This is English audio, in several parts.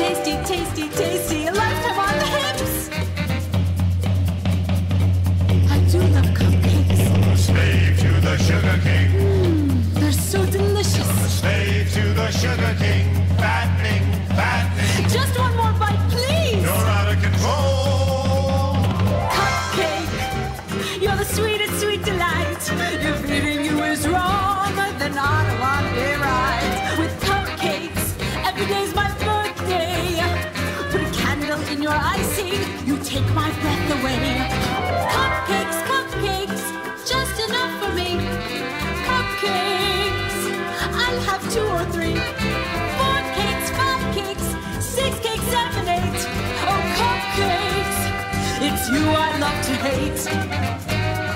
Tasty, tasty, tasty, a lifetime on the hips. I do love cupcakes. Slave to the Sugar King. They're so delicious. Slave to the Sugar King. Fattening, fattening. Just one more bite, please. You're out of control. Cupcake, you're the sweetest sweet delight. If eating you is wrong, then I don't want to be right. With cupcakes, every day's my birthday. Put a candle in your icing, you take my breath away. Cupcakes, cupcakes, just enough for me. Cupcakes, I'll have 2 or 3. 4 cakes, 5 cakes, 6 cakes, 7, 8. Oh, cupcakes, it's you I love to hate.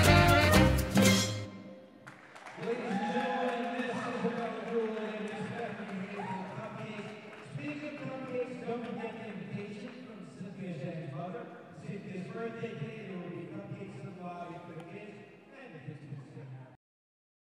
Don't forget the invitation from Cynthia's mother. Cynthia's birthday cake. There will be Cupcakes Spotlight.